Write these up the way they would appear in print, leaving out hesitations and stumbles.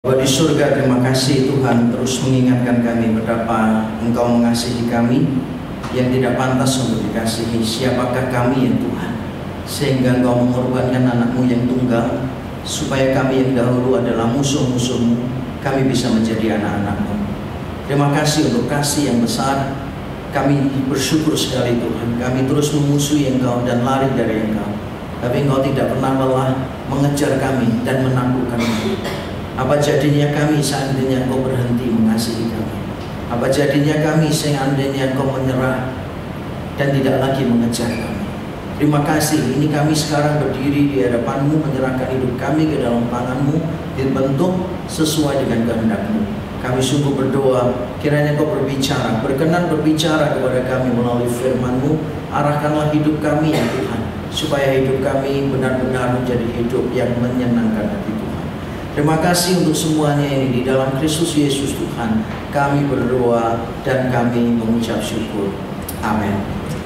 Bapa di surga, terima kasih Tuhan terus mengingatkan kami betapa Engkau mengasihi kami yang tidak pantas untuk dikasihi. Siapakah kami ya Tuhan, sehingga Engkau mengorbankan anakmu yang tunggal, supaya kami yang dahulu adalah musuh-musuhmu, kami bisa menjadi anak-anakmu. Terima kasih untuk kasih yang besar. Kami bersyukur sekali Tuhan. Kami terus memusuhi Engkau dan lari dari Engkau, tapi Engkau tidak pernah lelah mengejar kami dan menaklukkan kami. Apa jadinya kami seandainya Engkau berhenti mengasihi kami? Apa jadinya kami seandainya Engkau menyerah dan tidak lagi mengejar kami? Terima kasih, ini kami sekarang berdiri di hadapan-Mu, menyerahkan hidup kami ke dalam tangan-Mu, dibentuk sesuai dengan kehendak-Mu. Kami sungguh berdoa, kiranya Engkau berbicara, berkenan berbicara kepada kami melalui firman-Mu. Arahkanlah hidup kami ya Tuhan, supaya hidup kami benar-benar menjadi hidup yang menyenangkan hati Tuhan. Terima kasih untuk semuanya ini di dalam Kristus Yesus Tuhan. Kami berdoa dan kami mengucap syukur. Amin.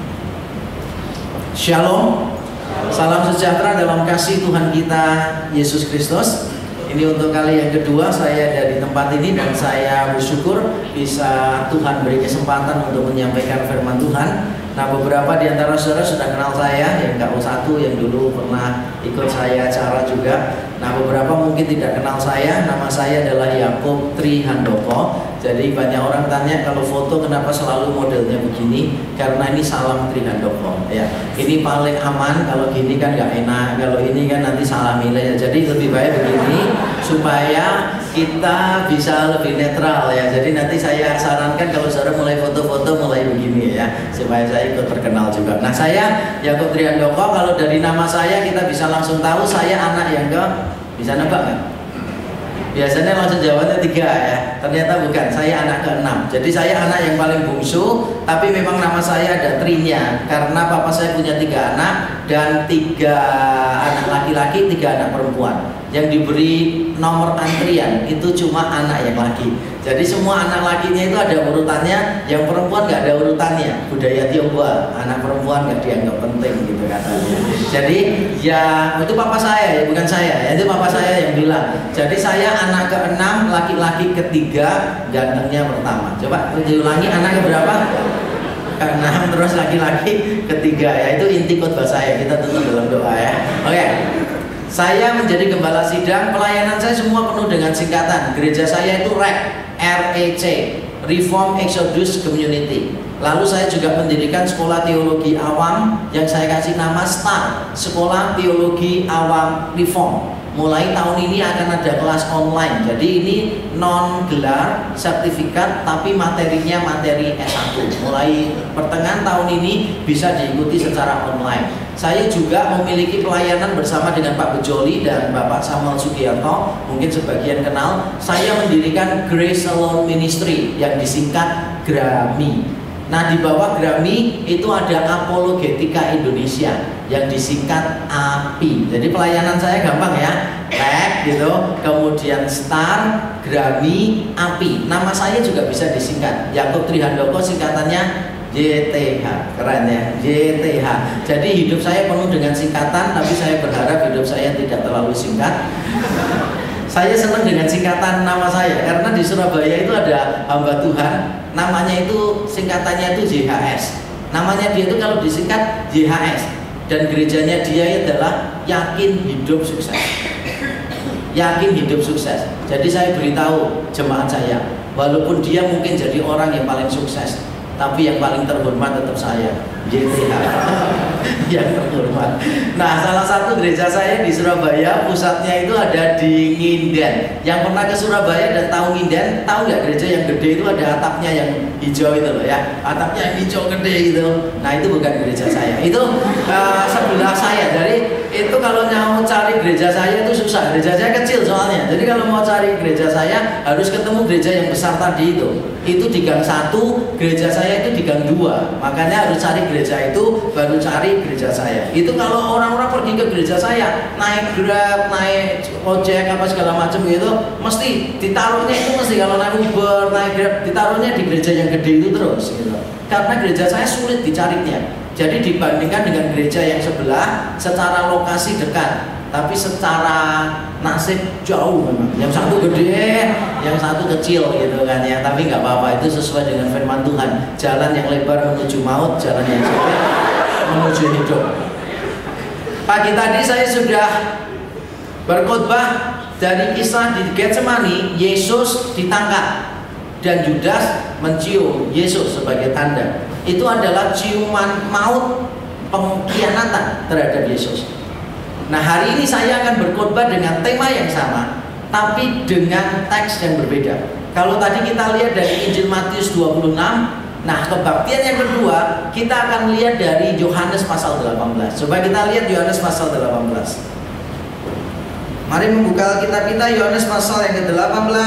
Shalom. Salam sejahtera dalam kasih Tuhan kita Yesus Kristus. Ini untuk kali yang kedua saya ada di tempat ini, dan saya bersyukur bisa Tuhan beri kesempatan untuk menyampaikan firman Tuhan. Nah, beberapa di antara saudara sudah kenal saya, yang KU1 yang dulu pernah ikut saya acara juga. Nah, beberapa mungkin tidak kenal saya. Nama saya adalah Yakub Trihandoko. Jadi banyak orang tanya kalau foto kenapa selalu modelnya begini, karena ini salam Trihandoko ya. Ini paling aman, kalau gini kan nggak enak, kalau ini kan nanti salah milih ya. Jadi lebih baik begini supaya kita bisa lebih netral ya. Jadi nanti saya sarankan kalau saudara mulai foto-foto mulai begini ya, supaya saya ikut terkenal juga. Nah, saya Yakub Trihandoko. Kalau dari nama saya kita bisa langsung tahu saya anak yang bisa nebak nggak? Biasanya langsung jawabnya 3 ya. Ternyata bukan, saya anak ke-6. Jadi saya anak yang paling bungsu, tapi memang nama saya ada trinya karena papa saya punya 3 anak, dan 3 anak laki-laki, 3 anak perempuan. Yang diberi nomor antrian itu cuma anak yang laki. Jadi semua anak lakinya itu ada urutannya, yang perempuan nggak ada urutannya. Budaya Tionghoa, anak perempuan nggak dianggap penting gitu katanya. Jadi ya itu papa saya ya, bukan saya ya, itu papa saya yang bilang. Jadi saya anak ke-6, laki-laki ke-3, gantengnya pertama. Coba diulangi, anak ke-berapa? Ke-6, terus laki-laki ke-3 ya. Itu inti khotbah saya, kita tutup dalam doa ya. Oke. Saya menjadi gembala sidang, pelayanan saya semua penuh dengan singkatan. Gereja saya itu REC, Reform Exodus Community. Lalu saya juga mendirikan sekolah teologi awam yang saya kasih nama STAR, Sekolah Teologi Awam Reform. Mulai tahun ini akan ada kelas online. Jadi ini non gelar sertifikat, tapi materinya materi S1. Mulai pertengahan tahun ini bisa diikuti secara online. Saya juga memiliki pelayanan bersama dengan Pak Bejoli dan Bapak Samuel Sugiarto. Mungkin sebagian kenal. Saya mendirikan Grace Alone Ministry yang disingkat GRAMI. Nah, di bawah GRAMI itu ada Apologetika Indonesia yang disingkat API. Jadi pelayanan saya gampang ya, gitu. Kemudian STAR, GRAMI, API. Nama saya juga bisa disingkat. Yakub Trihandoko singkatannya YTH. Keren ya, YTH. Jadi hidup saya penuh dengan singkatan, tapi saya berharap hidup saya tidak terlalu singkat. Saya senang dengan singkatan nama saya, karena di Surabaya itu ada hamba Tuhan, namanya itu singkatannya itu JHS. Namanya dia itu kalau disingkat JHS, dan gerejanya dia adalah Yakin Hidup Sukses. Yakin Hidup Sukses. Jadi saya beritahu jemaat saya, walaupun dia mungkin jadi orang yang paling sukses, tapi yang paling terhormat tetap saya, YTH. Yang terhormat. Nah, salah satu gereja saya di Surabaya, pusatnya itu ada di Nginden. Yang pernah ke Surabaya dan tahu Nginden, tahu nggak gereja yang gede itu ada atapnya yang hijau itu loh ya, atapnya yang hijau gede gitu. Nah, itu bukan gereja saya, itu sebelah saya. Jadi itu kalau mau cari gereja saya itu susah. Gereja saya kecil soalnya. Jadi kalau mau cari gereja saya harus ketemu gereja yang besar tadi itu. Itu di gang 1, gereja saya itu di gang 2. Makanya harus cari gereja itu baru cari gereja saya. Itu kalau orang-orang pergi ke gereja saya, naik Grab, naik ojek apa segala macam gitu, mesti ditaruhnya itu mesti kalau naik Uber, naik Grab, ditaruhnya di gereja yang gede itu terus gitu. Karena gereja saya sulit dicarinya. Jadi dibandingkan dengan gereja yang sebelah, secara lokasi dekat. tapi secara nasib jauh memang. Yang satu gede, yang satu kecil gitu kan ya. Tapi nggak apa-apa, itu sesuai dengan firman Tuhan. Jalan yang lebar menuju maut, jalan yang sempit menuju hidup. Pagi tadi saya sudah berkhotbah dari kisah di Getsemani. Yesus ditangkap dan Yudas mencium Yesus sebagai tanda. Itu adalah ciuman maut, pengkhianatan terhadap Yesus. Nah, hari ini saya akan berkhotbah dengan tema yang sama, tapi dengan teks yang berbeda. Kalau tadi kita lihat dari Injil Matius 26, nah kebaktian yang kedua kita akan lihat dari Yohanes pasal 18. Coba kita lihat Yohanes pasal 18. Mari membuka Alkitab kita, Yohanes pasal yang ke-18.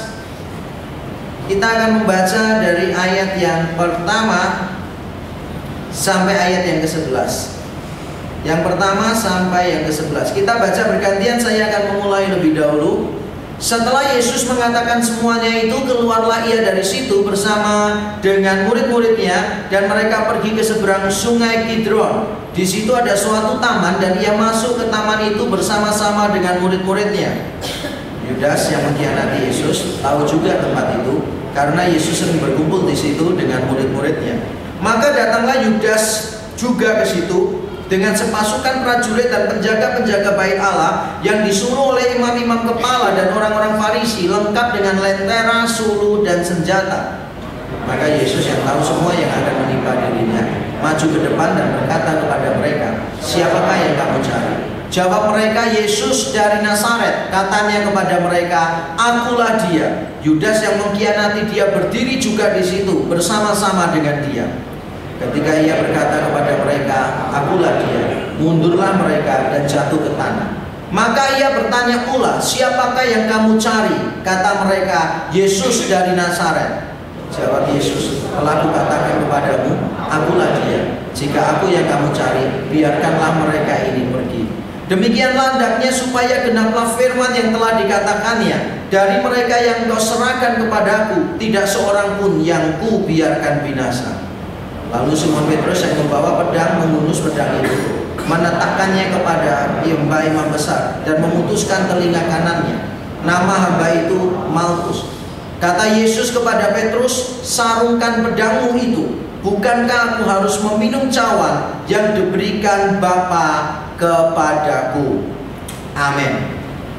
Kita akan membaca dari ayat yang pertama sampai ayat yang ke-11. Yang pertama sampai yang ke-11. Kita baca bergantian, saya akan memulai lebih dahulu. Setelah Yesus mengatakan semuanya itu, keluarlah ia dari situ bersama dengan murid-muridnya, dan mereka pergi ke seberang sungai Kidron. Di situ ada suatu taman, dan ia masuk ke taman itu bersama-sama dengan murid-muridnya. Yudas yang mengkhianati Yesus tahu juga tempat itu, karena Yesus sering berkumpul di situ dengan murid-muridnya. Maka datanglah Yudas juga ke situ dengan sepasukan prajurit dan penjaga-penjaga bait Allah yang disuruh oleh imam-imam kepala dan orang-orang Farisi, lengkap dengan lentera, suluh, dan senjata. Maka Yesus yang tahu semua yang akan menimpa dirinya, maju ke depan dan berkata kepada mereka, "Siapakah yang kamu cari?" Jawab mereka, "Yesus dari Nazaret." Katanya kepada mereka, "Akulah dia." Yudas yang mengkhianati dia berdiri juga di situ bersama-sama dengan dia. Ketika ia berkata kepada mereka, "Akulah dia," mundurlah mereka dan jatuh ke tanah. Maka ia bertanya pula, "Siapakah yang kamu cari?" Kata mereka, "Yesus dari Nazaret." Jawab Yesus, "Telah kukatakan kepadamu, akulah dia. Jika aku yang kamu cari, biarkanlah mereka ini pergi." Demikianlah hendaknya supaya genaplah firman yang telah dikatakannya, "Dari mereka yang kau serahkan kepadaku, tidak seorang pun yang ku biarkan binasa." Lalu Simon Petrus yang membawa pedang mengunus pedang itu, menetapkannya kepada imam besar dan memutuskan telinga kanannya. Nama hamba itu Malkus. Kata Yesus kepada Petrus, "Sarungkan pedangmu itu. Bukankah aku harus meminum cawan yang diberikan Bapa kepadaku?" Amin.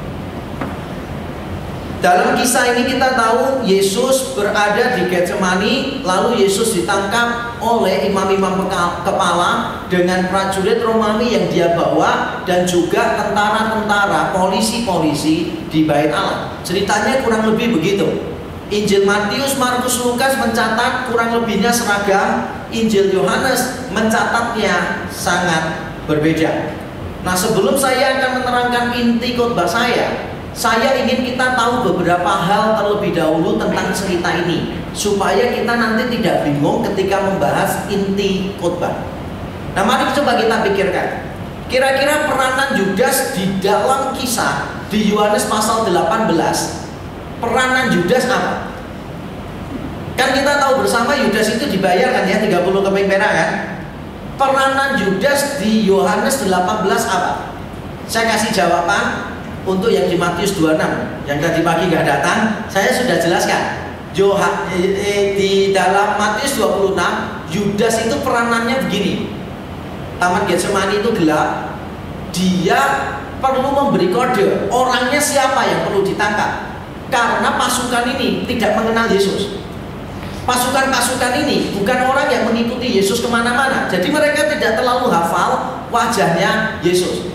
Dalam kisah ini kita tahu Yesus berada di Getsemani, lalu Yesus ditangkap oleh imam-imam kepala dengan prajurit Romawi yang dia bawa, dan juga tentara-tentara, polisi-polisi di bait Allah. Ceritanya kurang lebih begitu. Injil Matius, Markus, Lukas mencatat kurang lebihnya seragam. Injil Yohanes mencatatnya sangat berbeda. Nah, sebelum saya akan menerangkan inti khotbah saya ingin kita tahu beberapa hal terlebih dahulu tentang cerita ini, supaya kita nanti tidak bingung ketika membahas inti khotbah. Nah, mari coba kita pikirkan. Kira-kira peranan Yudas di dalam kisah di Yohanes pasal 18, peranan Yudas apa? Kan kita tahu bersama Yudas itu dibayar kan ya, 30 keping perak kan? Peranan Yudas di Yohanes 18 apa? Saya kasih jawaban. Untuk yang di Matius 26 yang tadi pagi nggak datang, saya sudah jelaskan. Di dalam Matius 26, Yudas itu peranannya begini. Taman Getsemani itu gelap. Dia perlu memberi kode orangnya siapa yang perlu ditangkap, karena pasukan ini tidak mengenal Yesus. Pasukan-pasukan ini bukan orang yang mengikuti Yesus kemana-mana, jadi mereka tidak terlalu hafal wajahnya Yesus.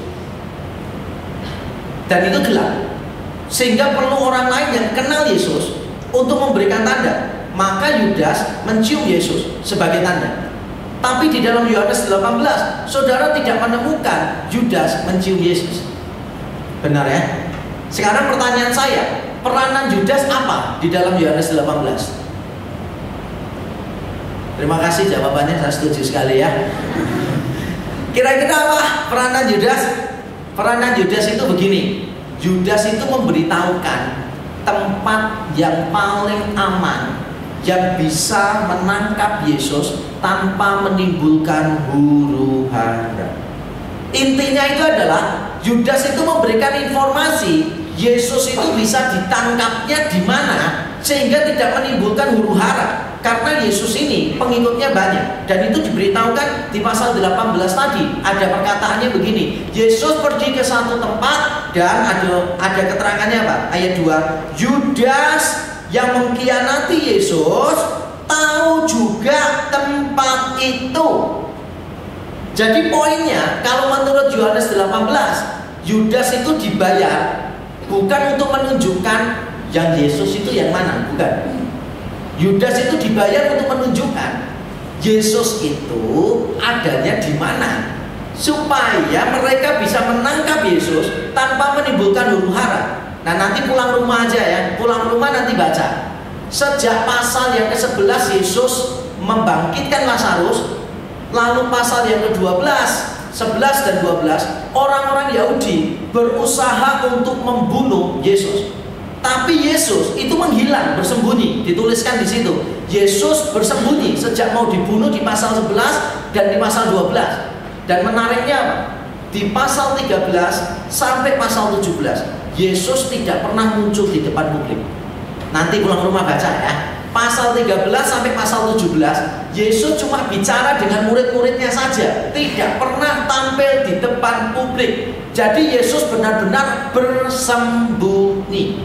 Dan itu gelap, sehingga perlu orang lain yang kenal Yesus untuk memberikan tanda. Maka Yudas mencium Yesus sebagai tanda. Tapi di dalam Yohanes 18, saudara tidak menemukan Yudas mencium Yesus. Benar ya? Sekarang pertanyaan saya, peranan Yudas apa di dalam Yohanes 18? Terima kasih jawabannya, saya setuju sekali ya. Kira-kira apa peranan Yudas? Peranan Yudas itu begini. Yudas itu memberitahukan tempat yang paling aman yang bisa menangkap Yesus tanpa menimbulkan huru-hara. Intinya itu adalah Yudas itu memberikan informasi Yesus itu bisa ditangkapnya di mana sehingga tidak menimbulkan huru hara, karena Yesus ini pengikutnya banyak. Dan itu diberitahukan di pasal 18 tadi. Ada perkataannya begini, Yesus pergi ke satu tempat dan ada keterangannya apa? Ayat 2, Yudas yang mengkhianati Yesus tahu juga tempat itu. Jadi poinnya, kalau menurut Yohanes 18, Yudas itu dibayar bukan untuk menunjukkan yang Yesus itu yang mana, bukan. Yudas itu dibayar untuk menunjukkan Yesus itu adanya di mana, supaya mereka bisa menangkap Yesus tanpa menimbulkan huru hara. Nah, nanti pulang rumah aja ya, pulang rumah nanti baca. Sejak pasal yang ke-11 Yesus membangkitkan Lazarus, lalu pasal yang ke-12, 11 dan 12, orang-orang Yahudi berusaha untuk membunuh Yesus. Tapi Yesus itu menghilang, bersembunyi. Dituliskan di situ, Yesus bersembunyi sejak mau dibunuh di pasal 11 dan di pasal 12. Dan menariknya apa? Di pasal 13 sampai pasal 17, Yesus tidak pernah muncul di depan publik. Nanti pulang rumah baca ya. Pasal 13 sampai pasal 17, Yesus cuma bicara dengan murid-muridnya saja, tidak pernah tampil di depan publik. Jadi Yesus benar-benar bersembunyi.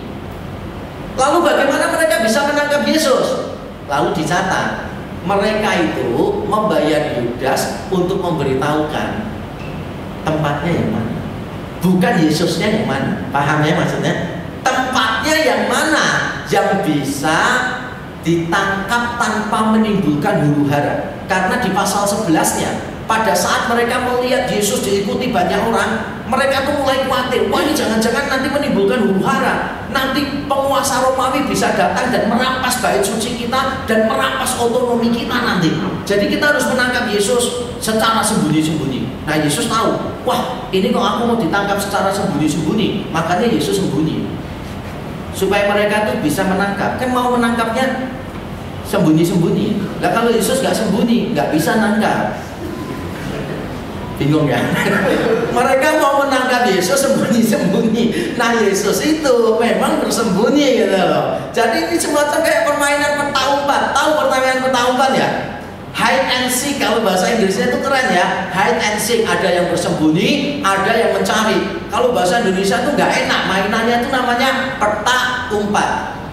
Lalu bagaimana mereka bisa menangkap Yesus? Lalu dicatat, mereka itu membayar Yudas untuk memberitahukan tempatnya yang mana, bukan Yesusnya yang mana. Paham ya maksudnya? Tempatnya yang mana yang bisa ditangkap tanpa menimbulkan huru hara. Karena di pasal 11-nya, pada saat mereka melihat Yesus diikuti banyak orang, mereka tuh mulai khawatir, wah ini jangan-jangan nanti menimbulkan huru hara, nanti penguasa Romawi bisa datang dan merampas bait suci kita dan merampas otonomi kita nanti. Jadi kita harus menangkap Yesus secara sembunyi-sembunyi. Nah, Yesus tahu, wah ini kok aku mau ditangkap secara sembunyi-sembunyi, makanya Yesus sembunyi supaya mereka tuh bisa menangkap. Kan mau menangkapnya sembunyi-sembunyi. Nah, kalau Yesus nggak sembunyi, nggak bisa nangkap. Bingung ya? Mereka mau menangkap Yesus sembunyi-sembunyi. Nah, Yesus itu memang bersembunyi gitu loh. Jadi ini semacam kayak permainan peta umpan. Tahu permainan peta umpan ya? Hide and seek, kalau bahasa Inggrisnya itu keren ya. Hide and seek, ada yang bersembunyi, ada yang mencari. Kalau bahasa Indonesia itu nggak enak, mainannya itu namanya peta umpan.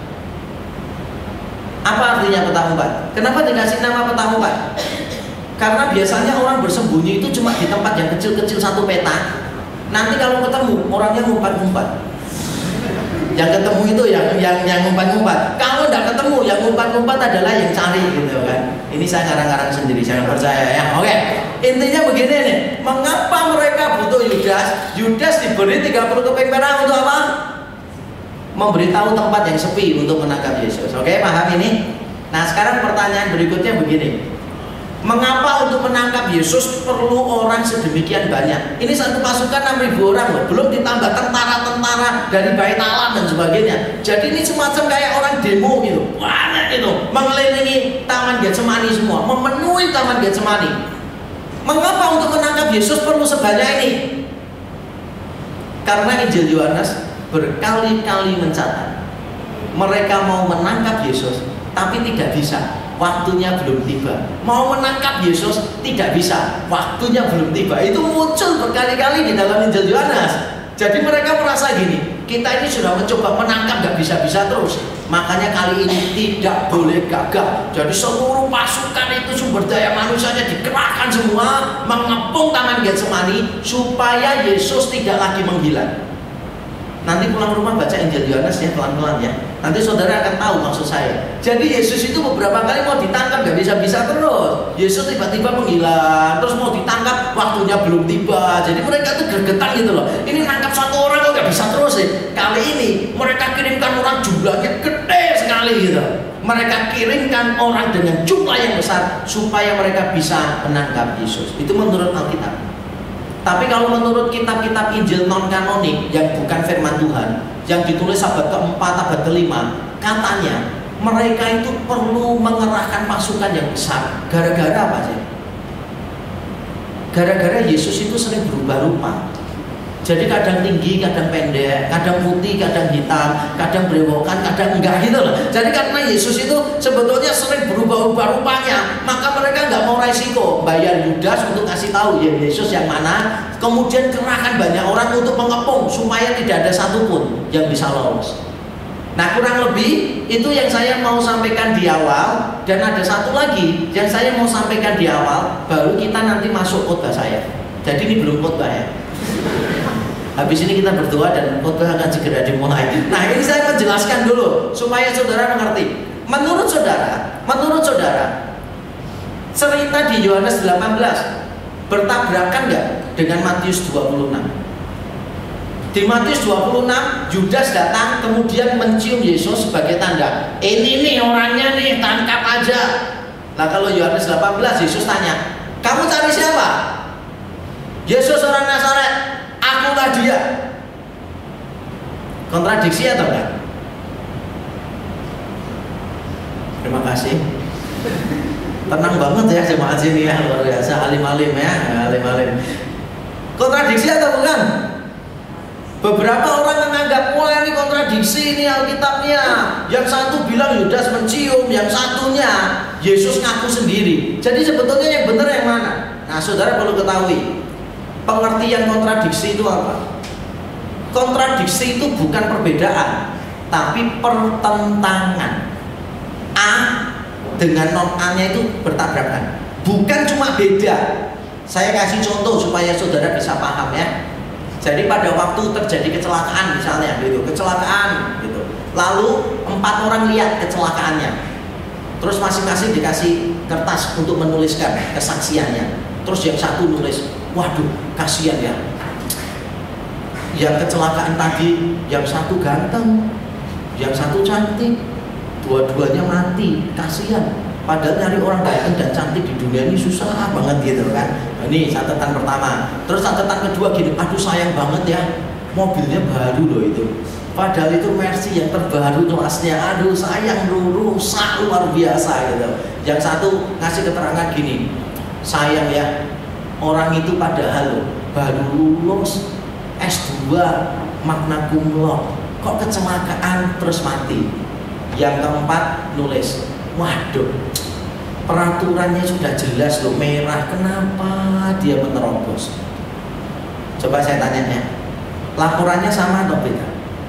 Apa artinya peta umpan? Kenapa dikasih nama peta umpan? Karena biasanya orang bersembunyi itu cuma di tempat yang kecil-kecil satu peta. Nanti kalau ketemu, orangnya ngumpat-ngumpat. Yang ketemu itu yang ngumpat-ngumpat. Kalau tidak ketemu, yang ngumpat-ngumpat adalah yang cari gitu kan. Ini saya ngarang-ngarang sendiri, jangan percaya ya. Oke, intinya begini nih. Mengapa mereka butuh Yudas? Yudas diberi 30 keping perak untuk apa? Memberitahu tempat yang sepi untuk menangkap Yesus. Oke, paham ini? Nah, sekarang pertanyaan berikutnya begini. Mengapa untuk menangkap Yesus perlu orang sedemikian banyak? Ini satu pasukan 6.000 orang loh, belum ditambah tentara-tentara dari Bait Allah dan sebagainya. Jadi ini semacam kayak orang demo gitu, banyak itu, mengelilingi Taman Getsemani semua, memenuhi Taman Getsemani. Mengapa untuk menangkap Yesus perlu sebanyak ini? Karena Injil Yohanes berkali-kali mencatat mereka mau menangkap Yesus, tapi tidak bisa. Waktunya belum tiba. Mau menangkap Yesus tidak bisa, waktunya belum tiba. Itu muncul berkali-kali di dalam Injil Yohanes. Jadi mereka merasa gini, kita ini sudah mencoba menangkap, gak bisa-bisa terus. Makanya kali ini tidak boleh gagal. Jadi seluruh pasukan itu sumber daya manusianya dikerahkan semua, mengepung Taman Getsemani supaya Yesus tidak lagi menghilang. Nanti pulang rumah baca Injil Yohanes ya, pelan-pelan ya. Nanti saudara akan tahu maksud saya. Jadi Yesus itu beberapa kali mau ditangkap, gak bisa-bisa terus. Yesus tiba-tiba menghilang, terus mau ditangkap, waktunya belum tiba. Jadi mereka tuh gergetan gitu loh. Ini nangkap satu orang kok gak bisa terus ya. Kali ini mereka kirimkan orang jumlahnya gede sekali gitu. Mereka kirimkan orang dengan jumlah yang besar supaya mereka bisa menangkap Yesus. Itu menurut Alkitab. Tapi kalau menurut kitab-kitab Injil non-kanonik yang bukan firman Tuhan, yang ditulis abad ke-4, abad ke-5, katanya mereka itu perlu mengerahkan pasukan yang besar. Gara-gara apa sih? Gara-gara Yesus itu sering berubah rupa. Jadi kadang tinggi, kadang pendek, kadang putih, kadang hitam, kadang brewokan, kadang enggak gitu loh. Jadi karena Yesus itu sebetulnya sering berubah-ubah rupanya, maka mereka nggak mau resiko bayar Yudas untuk kasih tahu ya Yesus yang mana. Kemudian kerahkan banyak orang untuk mengepung supaya tidak ada satupun yang bisa lolos. Nah kurang lebih itu yang saya mau sampaikan di awal. Dan ada satu lagi yang saya mau sampaikan di awal, baru kita nanti masuk khotbah saya. Jadi ini belum khotbah ya. Habis ini kita berdoa dan khotbah akan segera dimulai. Nah ini saya menjelaskan dulu supaya saudara mengerti. Menurut saudara, cerita di Yohanes 18 bertabrakan nggak dengan Matius 26? Di Matius 26, Yudas datang kemudian mencium Yesus sebagai tanda. Ini nih orangnya nih, tangkap aja. Nah kalau Yohanes 18, Yesus tanya, kamu cari siapa? Yesus orang Nazaret, akulah dia. Kontradiksi atau enggak? Terima kasih. Tenang banget ya jemaat sini ya, luar biasa, alim-alim ya, alim-alim. Kontradiksi atau bukan? Beberapa orang menganggap, wah ini kontradiksi ini Alkitabnya. Yang satu bilang Yudas mencium, yang satunya Yesus ngaku sendiri. Jadi sebetulnya yang benar yang mana? Nah saudara perlu ketahui, pengertian kontradiksi itu apa? Kontradiksi itu bukan perbedaan, tapi pertentangan. A dengan non A-nya itu bertabrakan. Bukan cuma beda. Saya kasih contoh supaya saudara bisa paham ya. Jadi pada waktu terjadi kecelakaan misalnya gitu, kecelakaan gitu. Lalu 4 orang lihat kecelakaannya. Terus masing-masing dikasih kertas untuk menuliskan kesaksiannya. Terus yang satu nulis, waduh kasihan ya. Yang kecelakaan tadi, yang satu ganteng, yang satu cantik, dua-duanya mati, kasihan. Padahal nyari orang ganteng dan cantik di dunia ini susah banget gitu kan. Nah, ini catatan pertama. Terus catatan kedua gini, aduh sayang banget ya, mobilnya baru loh itu. Padahal itu Mercy yang terbaru kelasnya. Aduh sayang rusak luar biasa gitu. Yang satu ngasih keterangan gini, sayang ya, orang itu padahal loh, baru lulus S2 magna cum laude, kok kecelakaan terus mati. Yang keempat nulis, waduh, peraturannya sudah jelas loh, merah, kenapa dia menerobos? Coba saya tanya ya, laporannya sama atau beda?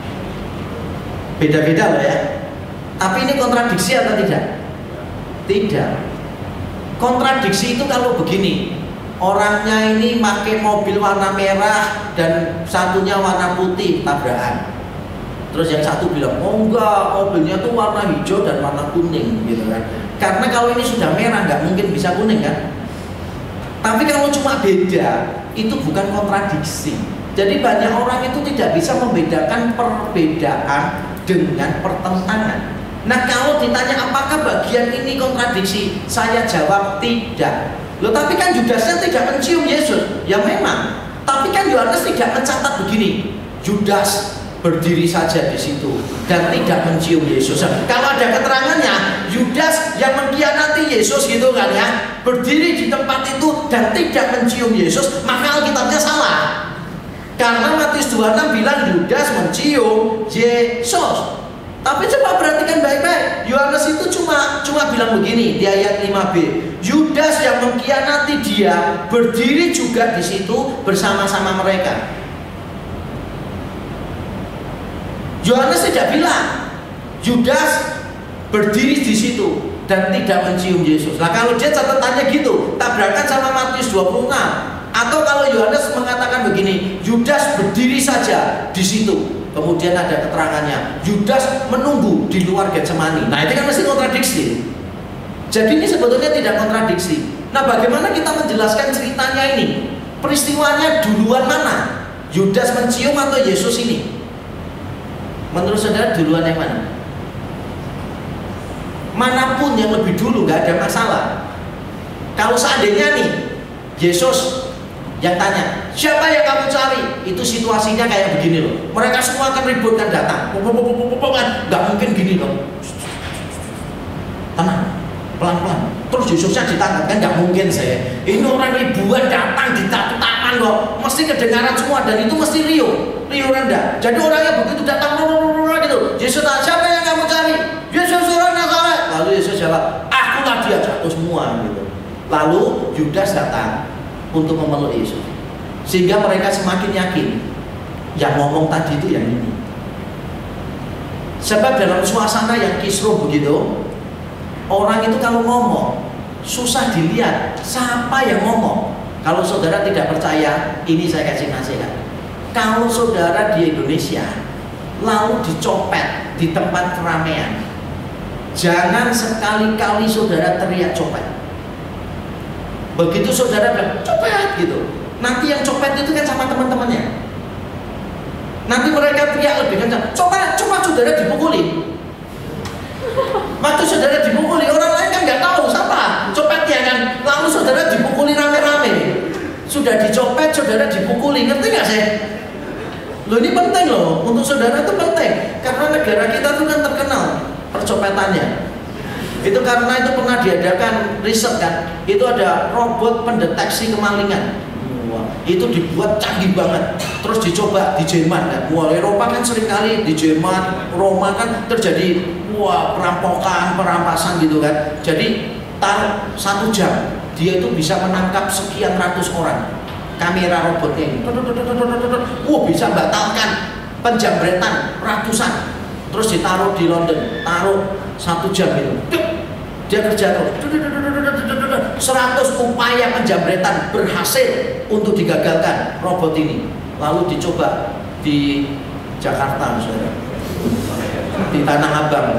Beda-beda loh ya. Tapi ini kontradiksi atau tidak? Tidak. Kontradiksi itu kalau begini, orangnya ini pakai mobil warna merah dan satunya warna putih, tabrakan. Terus yang satu bilang, oh enggak, mobilnya tuh warna hijau dan warna kuning gitu kan. Karena kalau ini sudah merah nggak mungkin bisa kuning kan. Tapi kalau cuma beda, itu bukan kontradiksi. Jadi banyak orang itu tidak bisa membedakan perbedaan dengan pertentangan. Nah kalau ditanya apakah bagian ini kontradiksi, saya jawab tidak. Loh tapi kan Yudasnya tidak mencium Yesus. Ya memang. Tapi kan Yohanes tidak mencatat begini, Yudas berdiri saja di situ dan tidak mencium Yesus. Kalau ada keterangannya Yudas yang mengkhianati Yesus gitu kan ya, berdiri di tempat itu dan tidak mencium Yesus, maka Alkitabnya salah. Karena Matius 26 bilang Yudas mencium Yesus. Tapi coba perhatikan baik-baik, Yohanes itu cuma bilang begini di ayat 5b, Yudas yang mengkhianati dia berdiri juga di situ bersama-sama mereka. Yohanes tidak bilang Yudas berdiri di situ dan tidak mencium Yesus. Nah kalau dia catatannya gitu, tabrakan sama Matius 26. Atau kalau Yohanes mengatakan begini, Yudas berdiri saja di situ, kemudian ada keterangannya, Yudas menunggu di luar Getsemani. Nah itu kan mesti kontradiksi. Jadi ini sebetulnya tidak kontradiksi. Nah bagaimana kita menjelaskan ceritanya ini? Peristiwanya duluan mana? Yudas mencium atau Yesus ini? Menurut saudara duluan yang mana? Manapun yang lebih dulu nggak ada masalah. Kalau seandainya nih Yesus yang tanya, siapa yang kamu cari? Itu situasinya kayak begini loh. Mereka semua akan ribut kan datang. Nggak mungkin gini loh. Tenang, pelan-pelan. Terus Yesusnya ditangkap kan nggak mungkin saya. Ini orang ribuan datang di satu taman datang kok, mesti kedengaran semua, dan itu mesti riuh rendah. Jadi orangnya begitu datang gitu, Yesus tanya, siapa yang kamu cari? Yesus orang Nazaret. Lalu Yesus jawab, akulah dia. Jatuh semua gitu. Lalu Yudas datang untuk memeluk Yesus, sehingga mereka semakin yakin yang ngomong tadi itu yang ini. Sebab dalam suasana yang kisruh begitu, orang itu kalau ngomong susah dilihat siapa yang ngomong. Kalau saudara tidak percaya, ini saya kasih nasihat. Kalau saudara di Indonesia lalu dicopet di tempat keramaian, jangan sekali-kali saudara teriak copet. Begitu saudara bilang copet gitu, nanti yang copet itu kan sama teman-temannya. Nanti mereka teriak lebih kencang, coba saudara dipukuli. Waktu saudara dipukuli, orang lain kan nggak tahu siapa copetnya kan. Lalu saudara dipukuli rame-rame. Sudah dicopet, saudara dipukuli, ngerti nggak sih? Loh ini penting loh, untuk saudara itu penting. Karena negara kita itu kan terkenal percopetannya. Itu karena itu pernah diadakan riset kan. Itu ada robot pendeteksi kemalingan. Itu dibuat canggih banget, terus dicoba di Jerman kan. Eropa kan seringkali di Jerman, Roma kan terjadi perampokan, perampasan gitu kan. Jadi taruh 1 jam, dia itu bisa menangkap sekian ratus orang. Kamera robotnya ini, bisa batalkan penjambretan ratusan. Terus ditaruh di London, taruh 1 jam itu, dia kerja terus. 100 upaya penjambretan berhasil untuk digagalkan robot ini. Lalu dicoba di Jakarta, saudara, di Tanah Abang,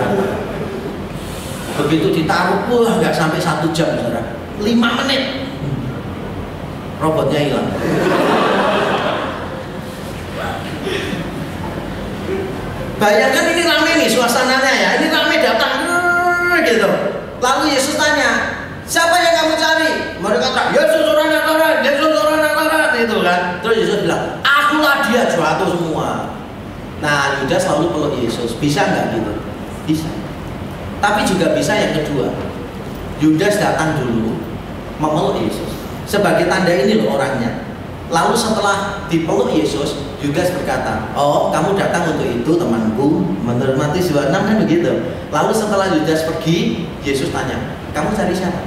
begitu ditaruh, nggak sampai 1 jam, saudara, 5 menit robotnya hilang. Bayangkan ini rame nih suasananya ya, ini rame datang gitu. Lalu Yesus tanya, siapa yang kamu cari? Mereka kata, Yesus orang Nazaret, Yesus orang Nazaret, itu kan. Terus Yesus bilang, akulah dia. Jatuh semua. Nah, Yudas selalu peluk Yesus. Bisa nggak gitu? Bisa. Tapi juga bisa yang kedua, Yudas datang dulu memeluk Yesus sebagai tanda ini loh orangnya. Lalu setelah dipeluk Yesus, Yudas berkata, oh kamu datang untuk itu temanku. Menurut Matius 26 kan begitu. Lalu setelah Yudas pergi, Yesus tanya, kamu cari siapa?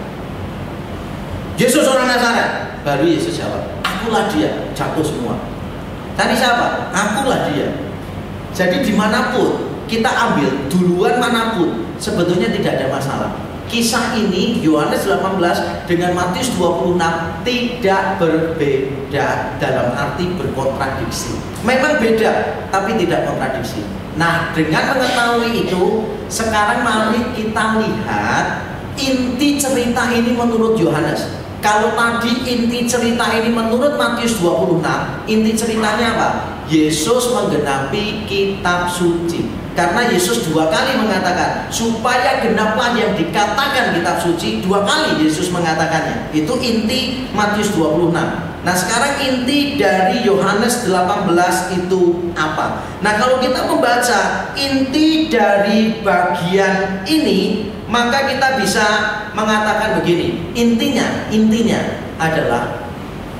Yesus orang Nazaret. Baru Yesus jawab, akulah dia. Jatuh semua. Cari siapa? Akulah dia. Jadi dimanapun kita ambil duluan manapun, sebetulnya tidak ada masalah. Kisah ini Yohanes 18 dengan Matius 26 tidak berbeda dalam arti berkontradiksi. Memang beda, tapi tidak kontradiksi. Nah, dengan mengetahui itu, sekarang mari kita lihat inti cerita ini menurut Yohanes. Kalau tadi inti cerita ini menurut Matius 26, inti ceritanya apa? Yesus menggenapi kitab suci. Karena Yesus 2 kali mengatakan, supaya genaplah yang dikatakan kitab suci, 2 kali Yesus mengatakannya. Itu inti Matius 26. Nah, sekarang inti dari Yohanes 18 itu apa? Nah, kalau kita membaca inti dari bagian ini, maka kita bisa mengatakan begini. Intinya adalah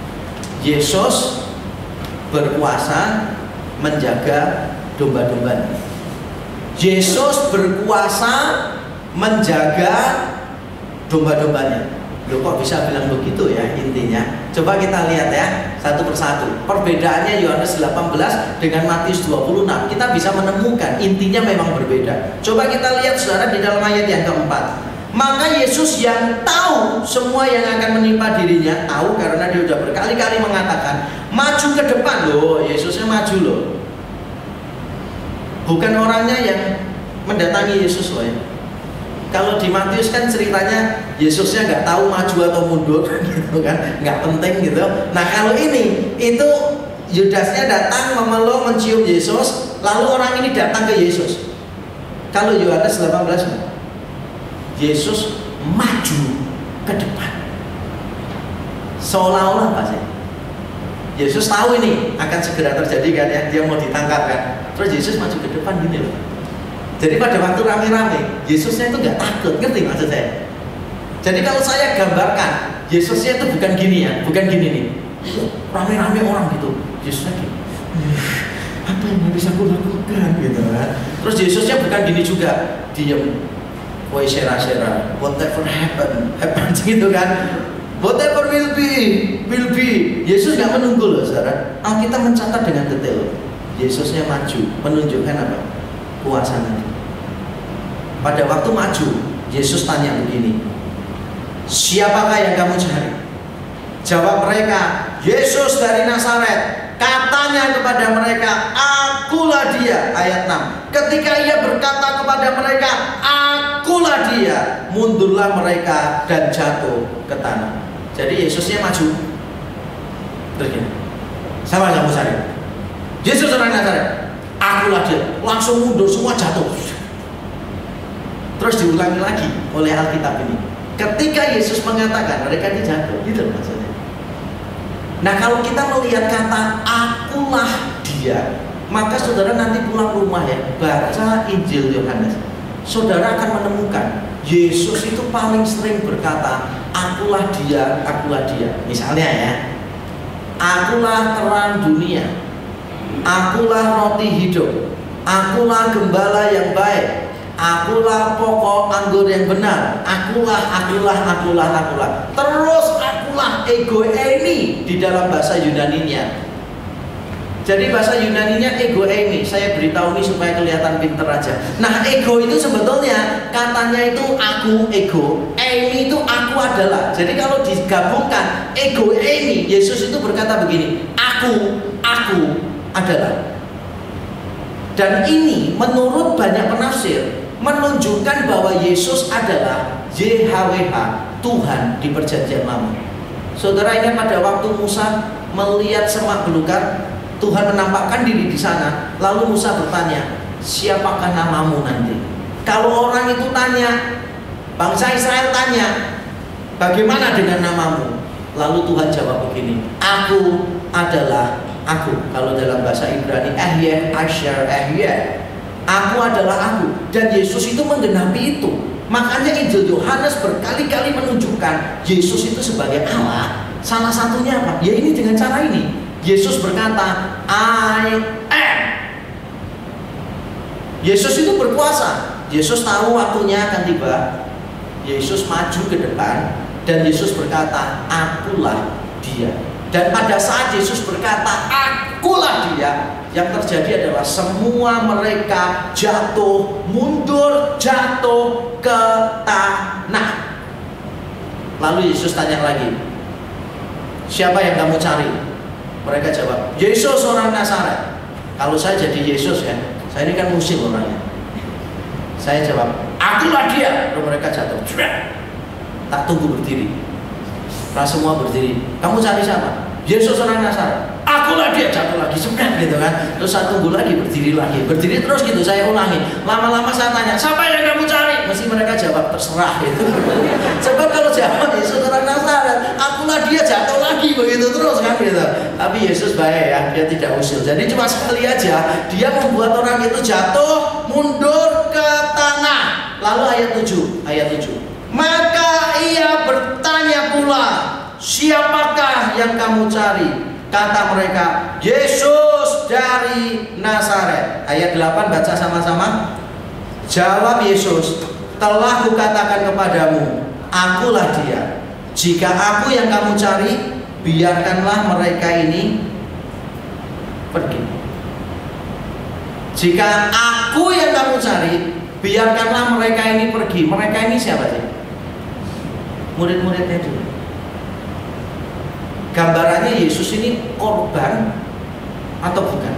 Yesus berkuasa menjaga domba-dombanya. Yesus berkuasa menjaga domba-dombanya. Loh, kok bisa bilang begitu ya intinya? Coba kita lihat ya satu persatu. Perbedaannya Yohanes 18 dengan Matius 26. Kita bisa menemukan intinya memang berbeda. Coba kita lihat saudara di dalam ayat yang keempat. Maka Yesus yang tahu semua yang akan menimpa dirinya, tahu karena dia sudah berkali-kali mengatakan, maju ke depan. Loh, Yesusnya maju loh. Bukan orangnya yang mendatangi Yesus loh ya. Kalau di Matius kan ceritanya Yesusnya nggak tahu maju atau mundur gitu kan, nggak penting gitu. Nah kalau ini itu Yudasnya datang memeluk mencium Yesus, lalu orang ini datang ke Yesus. Kalau Yohanes 18 Yesus maju ke depan, seolah-olah apa sih? Yesus tahu ini akan segera terjadi kan ya, dia mau ditangkap kan. Terus Yesus maju ke depan gini loh. Jadi pada waktu rame-rame, Yesusnya itu nggak takut, ngerti maksud saya? Jadi kalau saya gambarkan, Yesusnya itu bukan gini ya, bukan gini nih. rame-rame orang gitu. Yesus lagi, apa yang harus aku lakukan gitu kan. Terus Yesusnya bukan gini juga, diam, woi sera-sera, whatever happen gitu kan. Whatever will be. Yesus nggak menunggu loh, saudara. Alkitab mencatat dengan detail. Yesusnya maju, menunjukkan apa? Kuasanya. Pada waktu maju, Yesus tanya begini, siapakah yang kamu cari? Jawab mereka, Yesus dari Nazaret. Katanya kepada mereka, akulah dia. Ayat 6. Ketika ia berkata kepada mereka, akulah dia, mundurlah mereka dan jatuh ke tanah. Jadi Yesusnya maju. Terus gini, siapa yang kamu cari? Yesus dari Nazaret. Akulah dia. Langsung mundur, semua jatuh. Terus diulangi lagi oleh Alkitab ini. Ketika Yesus mengatakan, mereka ini jatuh. Gitu maksudnya. Nah, kalau kita melihat kata akulah dia, maka saudara nanti pulang rumah ya, baca Injil Yohanes. Saudara akan menemukan Yesus itu paling sering berkata, akulah dia, akulah dia. Misalnya ya, akulah terang dunia, akulah roti hidup, akulah gembala yang baik, akulah pokok anggur yang benar, akulah. Terus akulah, ego eimi di dalam bahasa Yunaninya. Jadi bahasa Yunaninya ego eimi. Saya beritahu ini supaya kelihatan pinter aja. Nah, ego itu sebetulnya katanya itu aku, ego. Eimi itu aku adalah. Jadi kalau digabungkan ego eimi, Yesus itu berkata begini, aku adalah. Dan ini menurut banyak penafsir menunjukkan bahwa Yesus adalah YHWH, Tuhan di perjanjian lama. Saudara ingat pada waktu Musa melihat semak belukar, Tuhan menampakkan diri di sana. Lalu Musa bertanya, siapakah namamu nanti? Kalau orang itu tanya, bangsa Israel tanya, bagaimana dengan namamu? Lalu Tuhan jawab begini, aku adalah aku. Kalau dalam bahasa Ibrani, Ehyeh, Asher, Ehyeh. Aku adalah aku. Dan Yesus itu menggenapi itu. Makanya Injil Yohanes berkali-kali menunjukkan Yesus itu sebagai Allah. Salah satunya apa? Ya ini dengan cara ini. Yesus berkata, I am. Yesus itu berkuasa. Yesus tahu waktunya akan tiba. Yesus maju ke depan dan Yesus berkata, akulah dia. Dan pada saat Yesus berkata, akulah dia, yang terjadi adalah semua mereka jatuh, mundur, jatuh ke tanah. Lalu Yesus tanya lagi, siapa yang kamu cari? Mereka jawab, Yesus orang Nazaret. Kalau saya jadi Yesus ya, saya ini kan musim orangnya. Saya jawab, akulah dia. Lalu mereka jatuh. Tak tunggu berdiri. Nah, semua berdiri. Kamu cari siapa? Yesus orang Nazaret. Akulah dia. Jatuh lagi, sebentar gitu kan. Terus saya tunggu lagi, berdiri lagi, berdiri terus gitu. Saya ulangi. Lama-lama saya tanya, siapa yang kamu cari? Mesti mereka jawab terserah gitu. Sebab kalau jawab Yesus orang Nazaret, akulah dia, jatuh lagi begitu terus kan gitu. Tapi Yesus baik ya, dia tidak usil. Jadi cuma sekali aja dia membuat orang itu jatuh, mundur ke tanah. Lalu ayat 7. Maka ia bertanya pula, siapakah yang kamu cari? Kata mereka, Yesus dari Nazaret. Ayat 8 baca sama-sama. Jawab Yesus, telah kukatakan kepadamu, akulah dia. Jika aku yang kamu cari, biarkanlah mereka ini pergi. Jika aku yang kamu cari, biarkanlah mereka ini pergi. Mereka ini siapa sih? Murid-muridnya dulu. Gambarannya Yesus ini korban atau bukan?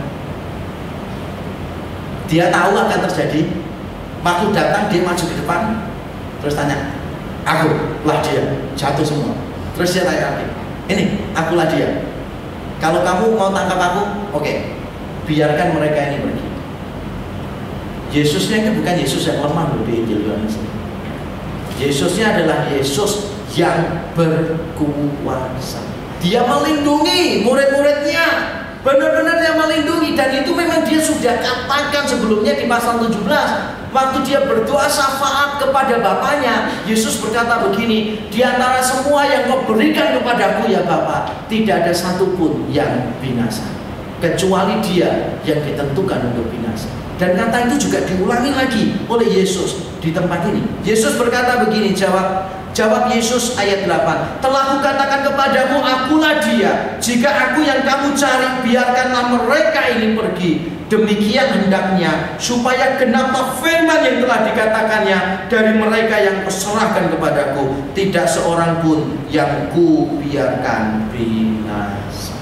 Dia tahu akan terjadi. Waktu datang dia maju ke depan, terus tanya, akulah dia. Jatuh semua. Terus dia tanya lagi, ini akulah dia. Kalau kamu mau tangkap aku, oke, biarkan mereka ini pergi. Yesusnya itu bukan Yesus yang lemah loh di Injil Yohanes. Yesusnya adalah Yesus yang berkuasa. Dia melindungi murid-muridnya, benar-benar dia melindungi. Dan itu memang dia sudah katakan sebelumnya di pasal 17. Waktu dia berdoa syafaat kepada Bapaknya, Yesus berkata begini, di antara semua yang kau berikan kepadaku ya Bapa, tidak ada satupun yang binasa, kecuali dia yang ditentukan untuk binasa. Dan kata itu juga diulangi lagi oleh Yesus di tempat ini. Yesus berkata begini, jawab Yesus ayat 8, telah kukatakan kepadamu, akulah dia. Jika aku yang kamu cari, biarkanlah mereka ini pergi. Demikian hendaknya supaya genaplah firman yang telah dikatakannya, dari mereka yang kuserahkan kepadaku tidak seorang pun yang kubiarkan binasa.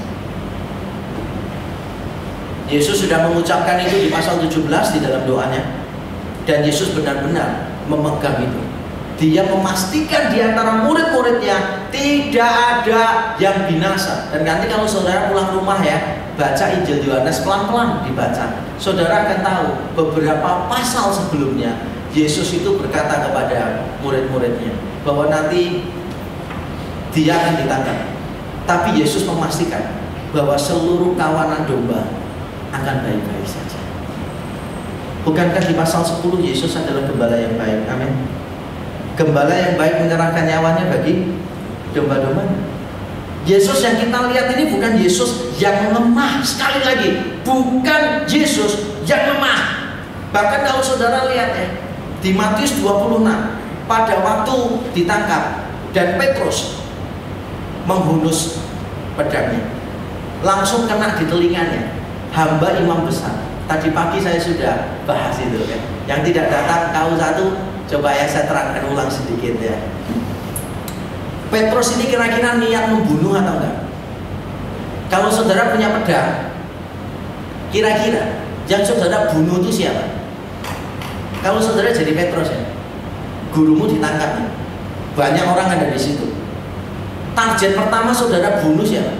Yesus sudah mengucapkan itu di pasal 17 di dalam doanya. Dan Yesus benar-benar memegang itu. Dia memastikan di antara murid-muridnya tidak ada yang binasa. Dan nanti kalau saudara pulang rumah ya, baca Injil Yohanes pelan-pelan dibaca, saudara akan tahu beberapa pasal sebelumnya Yesus itu berkata kepada murid-muridnya bahwa nanti dia akan ditangkap. Tapi Yesus memastikan bahwa seluruh kawanan domba akan baik-baik saja. Bukankah di pasal 10 Yesus adalah gembala yang baik? Amin. Gembala yang baik menyerahkan nyawanya bagi domba-dombanya. Yesus yang kita lihat ini bukan Yesus yang lemah. Sekali lagi, bukan Yesus yang lemah. Bahkan kalau saudara lihat ya, di Matius 26, pada waktu ditangkap dan Petrus menghunus pedangnya, langsung kena di telinganya hamba imam besar. Tadi pagi saya sudah bahas itu ya. Yang tidak datang KU1, coba ya saya terangkan ulang sedikit ya. Petrus ini kira-kira niat membunuh atau enggak? Kalau saudara punya pedang, kira-kira yang saudara bunuh itu siapa? Kalau saudara jadi Petrus ya, gurumu ditangkap ya. Banyak orang ada di situ. Target pertama saudara bunuh siapa?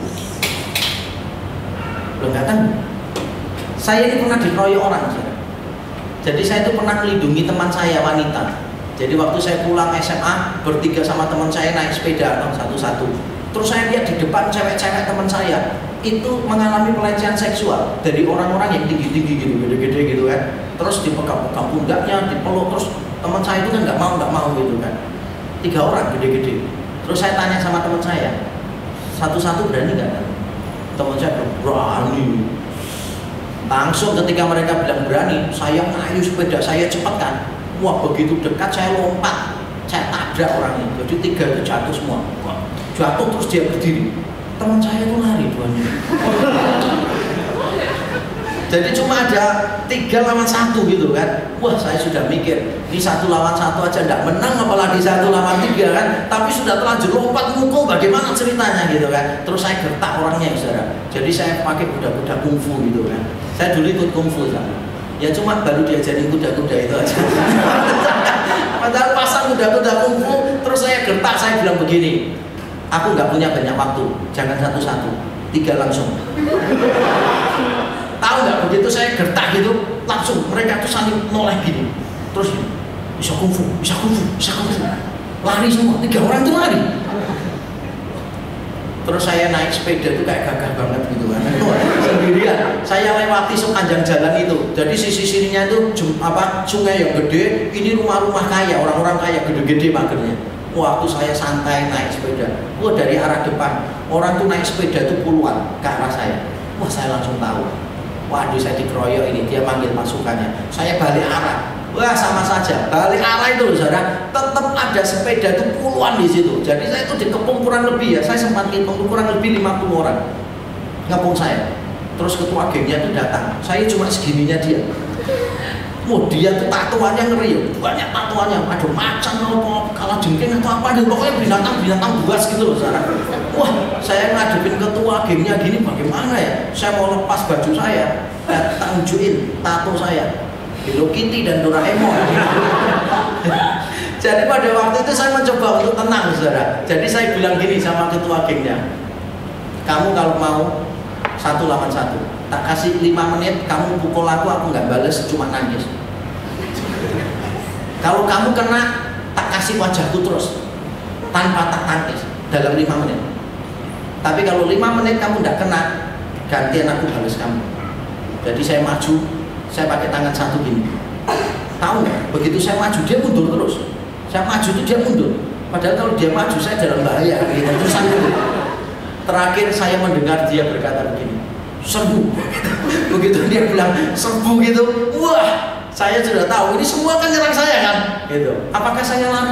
Belum datang. Saya ini pernah dikeroyok orang, saudara. Jadi saya itu pernah melindungi teman saya wanita. Jadi waktu saya pulang SMA, bertiga sama teman saya naik sepeda satu-satu. Terus saya lihat di depan cewek-cewek teman saya itu mengalami pelecehan seksual dari orang-orang yang tinggi-tinggi gitu, gede-gede gitu kan. Terus dipegang-pegang pundaknya, dipeluk. Terus teman saya itu kan nggak mau gitu kan. 3 orang gede-gede. Terus saya tanya sama teman saya, satu-satu berani nggak? Teman saya bilang berani. Langsung ketika mereka bilang berani, saya ngayuh sepeda saya cepat kan. Wah, begitu dekat saya lompat, saya tabrak orangnya. Jadi 3 itu jatuh semua. Jatuh terus dia berdiri. Teman saya itu lari duanya. Jadi cuma ada 3 lawan 1 gitu kan. Wah, saya sudah mikir, ini 1 lawan 1 aja enggak menang, apalagi 1 lawan 3 kan. Tapi sudah terlanjur lompat mukul, bagaimana ceritanya gitu kan. Terus saya gertak orangnya saudara. Jadi saya pakai kuda-kuda kungfu gitu kan. Saya dulu ikut kungfu kan. Ya cuma baru diajarin kuda-kuda itu aja. Padahal pasang kuda-kuda kungfu. Terus saya gertak, saya bilang begini, aku nggak punya banyak waktu, jangan 1-1, 3 langsung. Tahu nggak, begitu saya gertak gitu, langsung mereka tuh saling noleh gini. Terus bisa kungfu, lari semua, 3 orang tuh lari. Terus saya naik sepeda itu kayak gagah banget gitu kan. Sendirian. Saya lewati sepanjang jalan itu. Jadi sisi sininya itu sungai yang gede, ini rumah-rumah kaya, orang-orang kaya gede-gede magernya. Waktu saya santai naik sepeda, wah dari arah depan orang tuh naik sepeda tuh puluhan ke arah saya. Wah, saya langsung tahu. Waduh, saya dikeroyok ini, dia manggil pasukannya. Saya balik arah. Wah, sama saja. Balik arah itu, saudara, tetap ada sepeda itu puluhan di situ. Jadi saya itu dikepung kurang lebih ya. Saya sempat hitung kurang lebih 50 orang ngepung saya. Terus ketua gengnya itu datang. Saya cuma segininya dia. Wah, dia tuh tatuannya ngeri, banyak tatuannya. Ada macan atau kalajengking atau apa gitu. Pokoknya binatang buas gitu loh, saudara. Wah, saya ngadepin ketua gengnya gini, bagaimana ya? Saya mau lepas baju saya, tunjukin tato saya. Hello Kitty dan Doraemon. Jadi pada waktu itu saya mencoba untuk tenang, saudara. Jadi saya bilang gini sama ketua gengnya, kamu kalau mau 1 lawan 1, tak kasih 5 menit, kamu pukul aku nggak bales, cuma nangis. Kalau kamu kena, tak kasih wajahku terus, tanpa tak tangkis dalam 5 menit. Tapi kalau 5 menit kamu nggak kena, gantian aku balas kamu. Jadi saya maju, saya pakai tangan satu gini. Tahu nggak? Begitu saya maju dia mundur terus. Saya maju itu dia mundur. Padahal kalau dia maju saya dalam bahaya. Gitu. Terus terakhir saya mendengar dia berkata begini, serbu. Begitu dia bilang serbu gitu, wah, saya sudah tahu ini semua kan nyerang saya kan. Gitu. Apakah saya lari?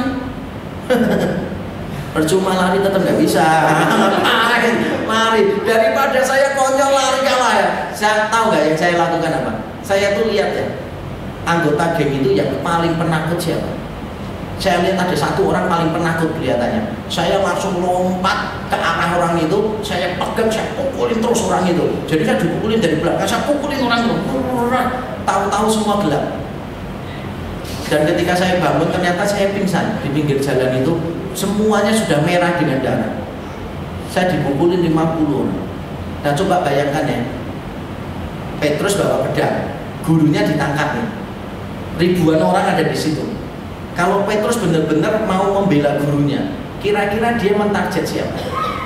Percuma lari tetap nggak bisa. Lari daripada saya konyol lari kalah ya. Saya tahu nggak yang saya lakukan apa? Saya tuh lihat ya, anggota geng itu yang paling penakut siapa? Saya lihat ada satu orang paling penakut kelihatannya. Saya langsung lompat ke arah orang itu, saya pegang, saya pukulin terus orang itu. Jadi saya dipukulin dari belakang, saya pukulin orang itu. Tahu-tahu semua gelap. Dan ketika saya bangun ternyata saya pingsan di pinggir jalan itu. Semuanya sudah merah dengan darah. Saya dipukulin 50 orang. Nah coba bayangkan ya, Petrus bawa pedang, gurunya ditangkap nih. Ribuan orang ada di situ. Kalau Petrus benar-benar mau membela gurunya, kira-kira dia mentarget siapa?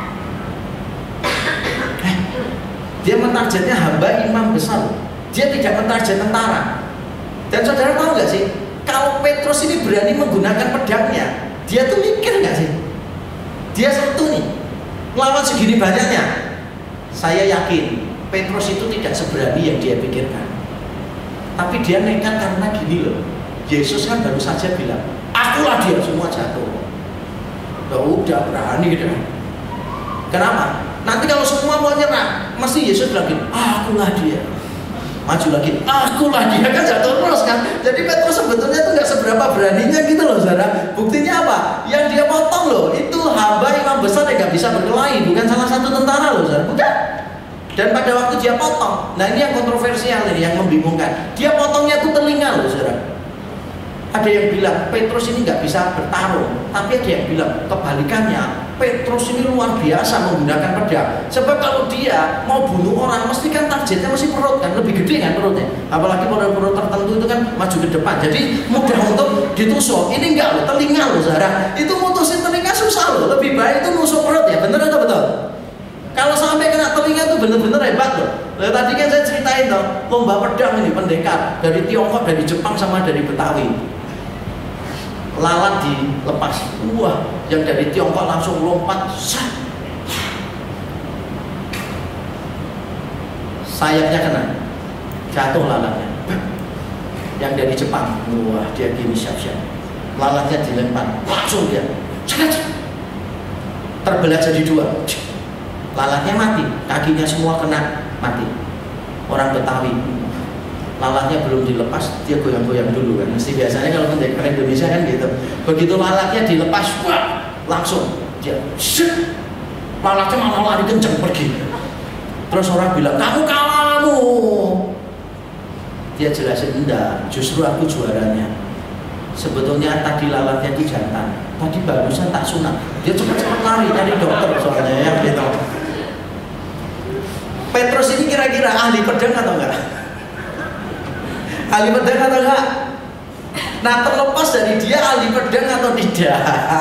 Dia mentargetnya hamba imam besar. Dia tidak mentarget tentara. Dan saudara tahu nggak sih, kalau Petrus ini berani menggunakan pedangnya, dia tuh mikir nggak sih? Dia sentuh nih, lawan segini banyaknya. Saya yakin Petrus itu tidak seberani yang dia pikirkan. Tapi dia nekat karena gini loh. Yesus kan baru saja bilang, akulah dia, semua jatuh. Ya udah berani gitu. Kenapa? Nanti kalau semua mau nyerang, mesti Yesus bilang, akulah dia. Maju lagi, akulah dia, kan jatuh terus kan. Jadi Petrus sebetulnya itu nggak seberapa beraninya gitu loh, saudara. Buktinya apa? Yang dia potong loh, itu hamba imam besar yang nggak bisa berkelahi, bukan salah satu tentara loh, saudara. Bukan. Dan pada waktu dia potong, nah ini yang kontroversial ini, yang membingungkan. Dia potongnya tuh telinga loh, saudara. Ada yang bilang Petrus ini nggak bisa bertarung, tapi ada yang bilang kebalikannya, Petrus ini luar biasa menggunakan pedang. Sebab kalau dia mau bunuh orang, mesti kan targetnya mesti perut kan, lebih gede kan perutnya. Apalagi perut tertentu itu kan maju ke depan, jadi mudah untuk ditusuk. Ini enggak loh, telinga loh, saudara. Itu mutusin telinga susah loh. Lebih baik itu nusuk perut ya, bener atau betul? Kalau sampai kena telinga itu bener-bener hebat loh. Tadi kan saya ceritain loh, lomba pedang ini pendekar dari Tiongkok, dari Jepang sama dari Betawi. Lalat dilepas, wah, yang dari Tiongkok langsung lompat, sayapnya kena, jatuh lalatnya. Yang dari Jepang, wah, dia gini siap-siap, lalatnya dilempar, langsung dia terbelah jadi dua, lalatnya mati, kakinya semua kena, mati. Orang Betawi, lalatnya belum dilepas, dia goyang-goyang dulu kan. Mesti biasanya kalau pendekar Indonesia kan gitu. Begitu lalatnya dilepas, wah, langsung dia lalatnya malah lari kenceng pergi. Terus orang bilang, kamu kamu. Dia jelasin, enggak, justru aku juaranya. Sebetulnya tadi lalatnya itu jantan, tadi barusan tak sunat. Dia cepat-cepat lari cari dokter soalnya ya gitu. Petrus ini kira-kira ahli pedang atau enggak? Ahli pedang atau enggak? Nah, terlepas dari dia ahli pedang atau tidak,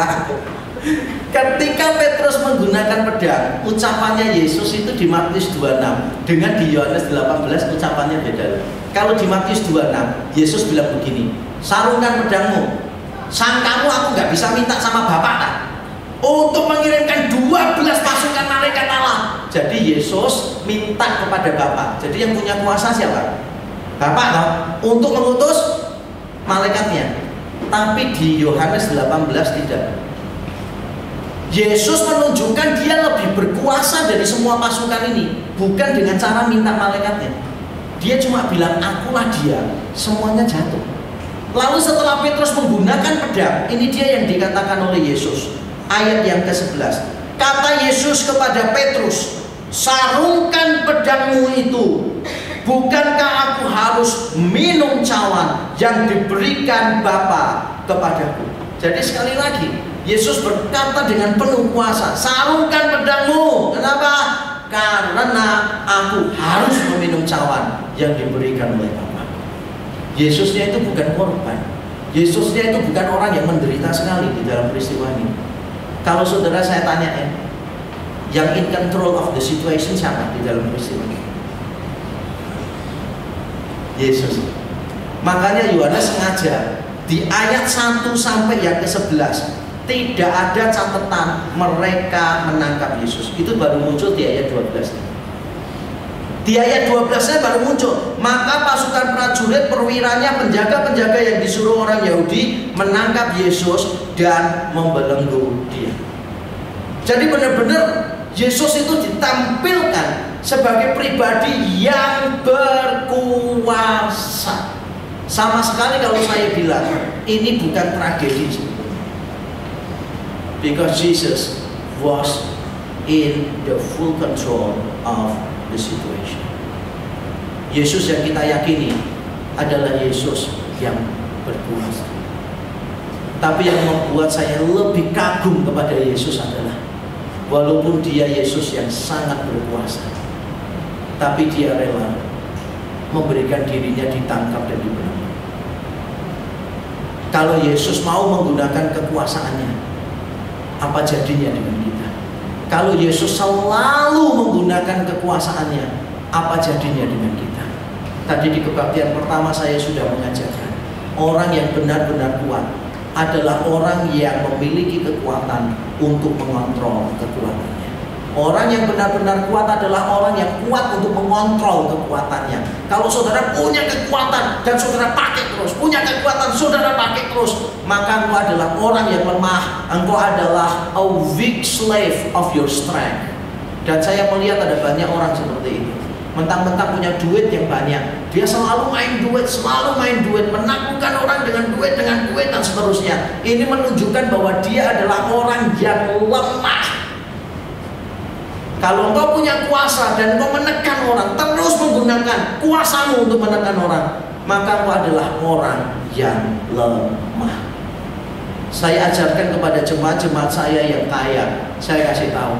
ketika Petrus menggunakan pedang, ucapannya Yesus itu di Matius 26 dengan di Yohanes 18 ucapannya beda. Kalau di Matius 26 Yesus bilang begini, sarungkan pedangmu. Sangkamu aku nggak bisa minta sama Bapak kan? Untuk mengirimkan 12 pasukan malaikat Allah. Jadi Yesus minta kepada Bapak. Jadi yang punya kuasa siapa? Bapak toh, untuk mengutus malaikatnya. Tapi di Yohanes 18 tidak. Yesus menunjukkan dia lebih berkuasa dari semua pasukan ini, bukan dengan cara minta malaikatnya. Dia cuma bilang, akulah dia, semuanya jatuh. Lalu setelah Petrus menggunakan pedang, ini dia yang dikatakan oleh Yesus. Ayat yang ke-11. Kata Yesus kepada Petrus, sarungkan pedangmu itu. Bukankah aku harus minum cawan yang diberikan Bapa kepadaku? Jadi sekali lagi, Yesus berkata dengan penuh kuasa, sarungkan pedangmu. Kenapa? Karena aku harus meminum cawan yang diberikan oleh Bapa. Yesusnya itu bukan korban. Yesusnya itu bukan orang yang menderita sekali di dalam peristiwa ini. Kalau saudara saya tanya yang in control of the situation siapa di dalam peristiwa ini? Yesus. Makanya Yohanes sengaja di ayat 1 sampai yang ke-11 tidak ada catatan mereka menangkap Yesus. Itu baru muncul di ayat 12. Di ayat 12-nya baru muncul. Maka pasukan prajurit, perwiranya, penjaga-penjaga yang disuruh orang Yahudi menangkap Yesus dan membelenggu dia. Jadi benar-benar Yesus itu ditampilkan sebagai pribadi yang berkuasa. Sama sekali kalau saya bilang ini bukan tragedi sebetulnya. Because Jesus was in the full control of the situation. Yesus yang kita yakini adalah Yesus yang berkuasa. Tapi yang membuat saya lebih kagum kepada Yesus adalah walaupun dia Yesus yang sangat berkuasa, tapi dia rela memberikan dirinya ditangkap dan dibelenggu. Kalau Yesus mau menggunakan kekuasaannya, apa jadinya dengan kita? Kalau Yesus selalu menggunakan kekuasaannya, apa jadinya dengan kita? Tadi di kebaktian pertama saya sudah mengajarkan, orang yang benar-benar kuat adalah orang yang memiliki kekuatan untuk mengontrol kekuatannya. Orang yang benar-benar kuat adalah orang yang kuat untuk mengontrol kekuatannya. Kalau saudara punya kekuatan dan saudara pakai terus, punya kekuatan saudara pakai terus, maka engkau adalah orang yang lemah. Engkau adalah a weak slave of your strength. Dan saya melihat ada banyak orang seperti itu. Mentang-mentang punya duit yang banyak, dia selalu main duit, menaklukkan orang dengan duit, dan seterusnya. Ini menunjukkan bahwa dia adalah orang yang lemah. Kalau engkau punya kuasa dan engkau menekan orang, terus menggunakan kuasamu untuk menekan orang, maka engkau adalah orang yang lemah. Saya ajarkan kepada jemaat-jemaat saya yang kaya, saya kasih tahu,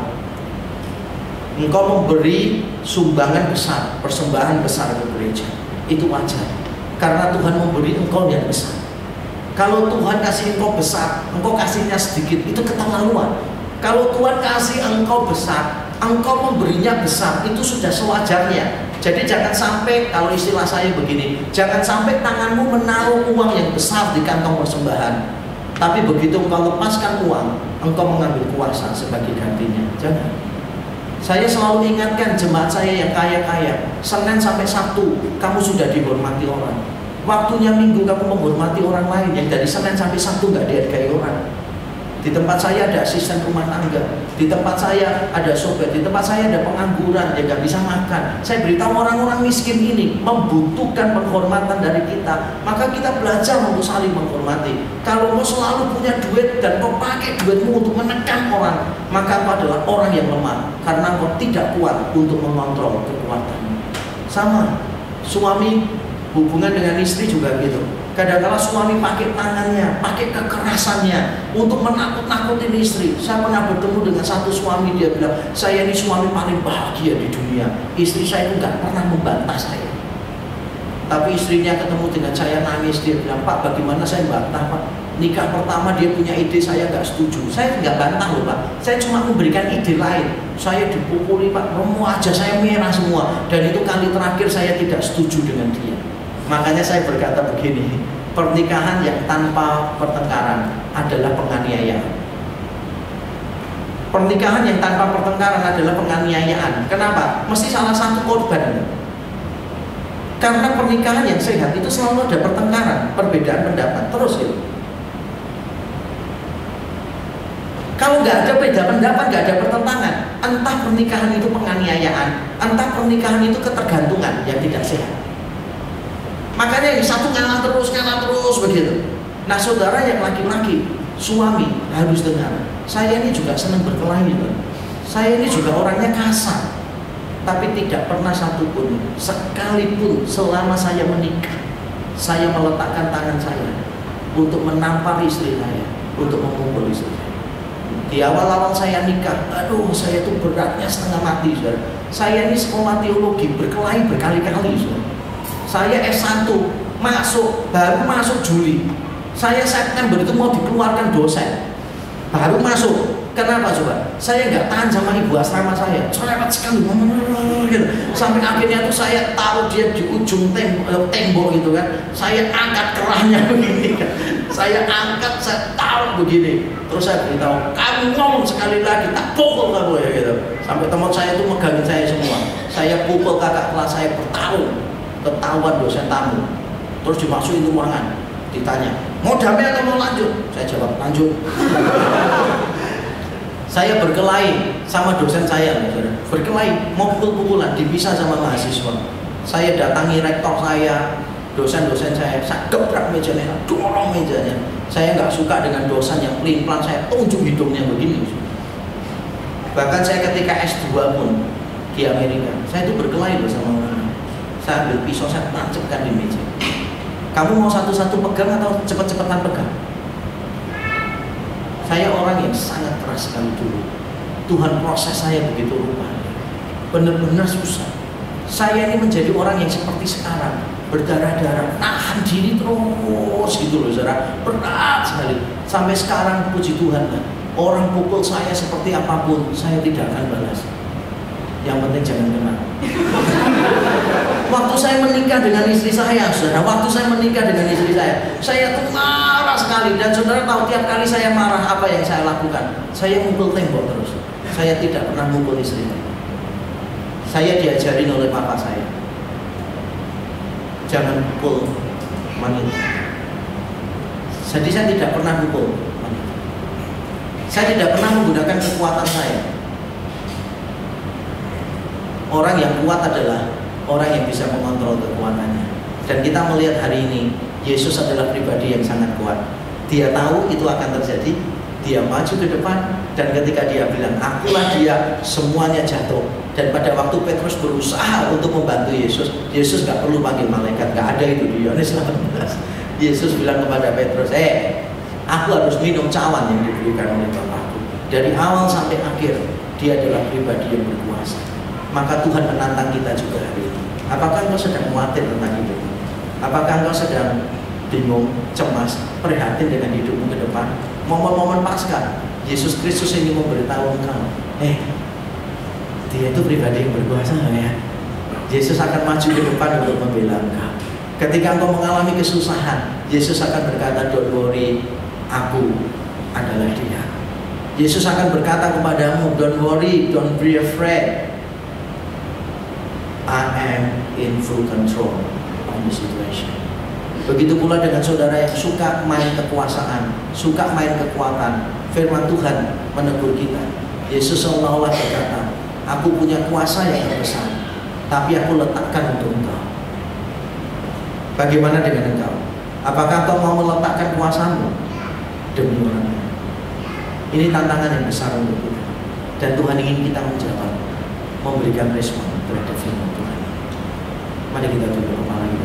engkau memberi sumbangan besar, persembahan besar ke gereja, itu wajar, karena Tuhan memberi engkau yang besar. Kalau Tuhan kasih engkau besar, engkau kasihnya sedikit, itu keterlaluan. Kalau Tuhan kasih engkau besar, engkau memberinya besar, itu sudah sewajarnya. Jadi jangan sampai, kalau istilah saya begini, jangan sampai tanganmu menaruh uang yang besar di kantong persembahan, tapi begitu engkau lepaskan uang, engkau mengambil kuasa sebagai gantinya. Jangan. Saya selalu ingatkan jemaat saya yang kaya-kaya, Senin sampai Sabtu kamu sudah dihormati orang. Waktunya Minggu kamu menghormati orang lain yang dari Senin sampai Sabtu nggak dihargai orang. Di tempat saya ada asisten rumah tangga, di tempat saya ada sopir, di tempat saya ada pengangguran yang nggak bisa makan. Saya beritahu orang-orang miskin ini membutuhkan penghormatan dari kita, maka kita belajar untuk saling menghormati. Kalau kau selalu punya duit dan kau pakai duitmu untuk menekan orang, maka kau adalah orang yang lemah, karena kau tidak kuat untuk mengontrol kekuatanmu. Sama, suami hubungan dengan istri juga gitu. Kadang-kadang suami pakai tangannya, pakai kekerasannya untuk menakut-nakutin istri. Saya pernah bertemu dengan satu suami, dia bilang, saya ini suami paling bahagia di dunia. Istri saya itu nggak pernah membantah saya. Tapi istrinya ketemu dengan saya nangis, dia bilang, Pak, bagaimana saya bantah, Pak? Nikah pertama dia punya ide, saya nggak setuju. Saya nggak bantah loh, Pak. Saya cuma memberikan ide lain. Saya dipukuli, Pak, wajah saya merah semua. Dan itu kali terakhir saya tidak setuju dengan dia. Makanya saya berkata begini, pernikahan yang tanpa pertengkaran adalah penganiayaan. Pernikahan yang tanpa pertengkaran adalah penganiayaan. Kenapa? Mesti salah satu korban. Karena pernikahan yang sehat itu selalu ada pertengkaran, perbedaan pendapat, terus gitu. Kalau nggak ada beda pendapat, nggak ada pertentangan, entah pernikahan itu penganiayaan, entah pernikahan itu ketergantungan yang tidak sehat. Makanya yang satu ngalah terus begitu. Nah saudara yang laki-laki, suami harus dengar, saya ini juga senang berkelahi, saya ini juga orangnya kasar, tapi tidak pernah satupun, sekalipun selama saya menikah, saya meletakkan tangan saya untuk menampar istri saya, untuk memukul istri saya. Di awal-awal saya nikah, aduh saya tuh beratnya setengah mati, saudara. Saya ini sekolah teologi, berkelahi berkali-kali, saudara. Saya S1 baru masuk Juli. Saya September itu mau dikeluarkan dosen. Baru masuk. Kenapa coba? Saya nggak tahan sama ibu asrama saya, cerewet sekali, gitu. Sampai akhirnya tuh saya taruh dia di ujung tembok gitu kan. Saya angkat kerahnya begini kan. Saya angkat, saya taruh begini. Terus saya beritahu, kamu ngomong sekali lagi, tak pukul kamu ya gitu. Sampai teman saya itu megangin saya semua. Saya pukul kakak kelas saya bertahun, ketahuan dosen tamu. Terus dimasukin ruangan, ditanya, mau damai atau mau lanjut? Saya jawab, lanjut. Saya berkelahi sama dosen saya, berkelahi, mau pukul-pukulan, dipisah sama mahasiswa. Saya datangi rektor saya, dosen-dosen saya gebrak mejanya, dorong mejanya. Saya nggak suka dengan dosen yang pelin-pelan, saya tunjuk hidungnya begini. Bahkan saya ketika S2 pun di Amerika, saya itu berkelahi loh sama orang. Saya ambil pisau, saya tancapkan di meja. Kamu mau satu-satu pegang atau cepet-cepetan pegang? Saya orang yang sangat keras sekali dulu. Tuhan proses saya begitu rupa, benar-benar susah. Saya ini menjadi orang yang seperti sekarang, berdarah-darah, nahan diri terus gitu loh, saudara. Berat sekali. Sampai sekarang puji Tuhan lah, orang pukul saya seperti apapun, saya tidak akan balas. Yang penting jangan kena. Waktu saya menikah dengan istri saya, saudara, waktu saya menikah dengan istri saya tuh marah sekali. Dan saudara tahu tiap kali saya marah apa yang saya lakukan? Saya mukul tembok terus. Saya tidak pernah mukul istri saya. Saya diajarin oleh papa saya, jangan pukul wanita. Jadi saya tidak pernah mukul wanita. Saya tidak pernah menggunakan kekuatan saya. Orang yang kuat adalah orang yang bisa mengontrol kekuatannya. Dan kita melihat hari ini, Yesus adalah pribadi yang sangat kuat. Dia tahu itu akan terjadi, dia maju ke depan, dan ketika dia bilang, akulah dia, semuanya jatuh. Dan pada waktu Petrus berusaha untuk membantu Yesus, Yesus gak perlu panggil malaikat, gak ada itu di Yohanes 18. Yesus bilang kepada Petrus, aku harus minum cawan yang diberikan oleh Bapakku. Dari awal sampai akhir, dia adalah pribadi yang berkuasa. Maka Tuhan menantang kita juga hari ini. Apakah engkau sedang khawatir tentang hidupmu? Apakah engkau sedang bingung, cemas, prihatin dengan hidupmu ke depan? Momen-momen Paskah, Yesus Kristus ini memberitahu engkau, dia itu pribadi yang berkuasa ya. Yesus akan maju ke depan untuk membela engkau. Ketika engkau mengalami kesusahan, Yesus akan berkata, don't worry, aku adalah dia. Yesus akan berkata kepadamu, don't worry, don't be afraid, I am in full control of the situation. Begitu pula dengan saudara yang suka main kekuasaan, suka main kekuatan. Firman Tuhan menegur kita. Yesus seolah-olah berkata, aku punya kuasa yang besar, tapi aku letakkan untuk engkau. Bagaimana dengan engkau? Apakah engkau mau meletakkan kuasamu demi orang lain? Ini tantangan yang besar untuk kita. Dan Tuhan ingin kita menjawab, memberikan respon terhadap firman Tuhan. Mari kita tunduk kepala kita.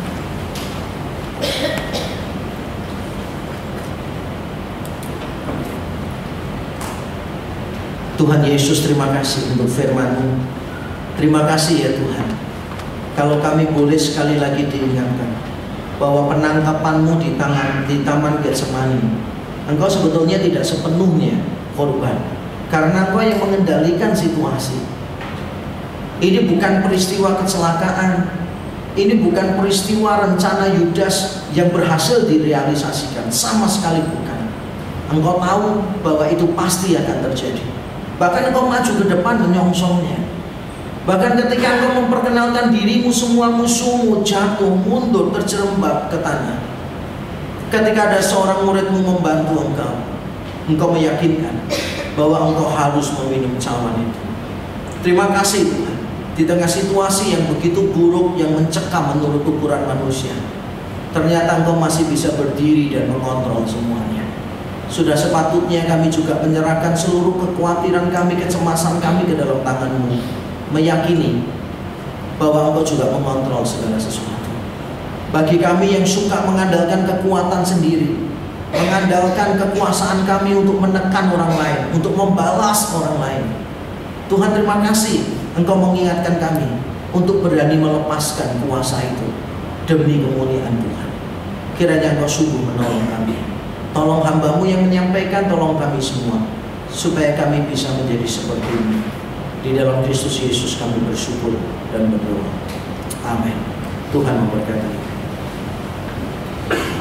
Tuhan Yesus, terima kasih untuk firman-Mu. Terima kasih ya Tuhan. Kalau kami boleh sekali lagi diingatkan bahwa penangkapan-Mu di Taman Getsemani, Engkau sebetulnya tidak sepenuhnya korban, karena Engkau yang mengendalikan situasi. Ini bukan peristiwa kecelakaan, ini bukan peristiwa rencana Yudas yang berhasil direalisasikan, sama sekali bukan. Engkau tahu bahwa itu pasti akan terjadi. Bahkan engkau maju ke depan menyongsongnya. Bahkan ketika engkau memperkenalkan dirimu, semua musuhmu jatuh, mundur, terjerembab ke tanah. Ketika ada seorang muridmu membantu engkau meyakinkan bahwa engkau harus meminum cawan itu. Terima kasih Tuhan. Di tengah situasi yang begitu buruk, yang mencekam menurut ukuran manusia, ternyata engkau masih bisa berdiri dan mengontrol semuanya. Sudah sepatutnya kami juga menyerahkan seluruh kekhawatiran kami, kecemasan kami ke dalam tangan-Mu, meyakini bahwa engkau juga mengontrol segala sesuatu. Bagi kami yang suka mengandalkan kekuatan sendiri, mengandalkan kekuasaan kami untuk menekan orang lain, untuk membalas orang lain, Tuhan terima kasih Engkau mengingatkan kami untuk berani melepaskan kuasa itu demi kemuliaan Tuhan. Kiranya Engkau sungguh menolong kami. Tolong hamba-Mu yang menyampaikan, tolong kami semua, supaya kami bisa menjadi seperti ini. Di dalam Kristus Yesus kami bersyukur dan berdoa. Amin. Tuhan memberkati.